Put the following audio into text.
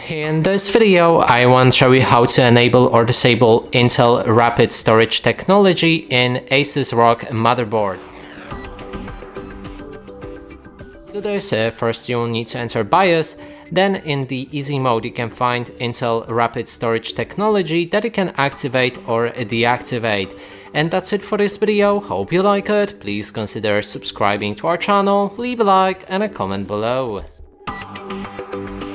In this video, I want to show you how to enable or disable Intel Rapid Storage technology in ASUS ROG Motherboard. To do this, first you will need to enter BIOS, then in the easy mode you can find Intel Rapid Storage technology that you can activate or deactivate. And that's it for this video. Hope you like it. Please consider subscribing to our channel, leave a like and a comment below.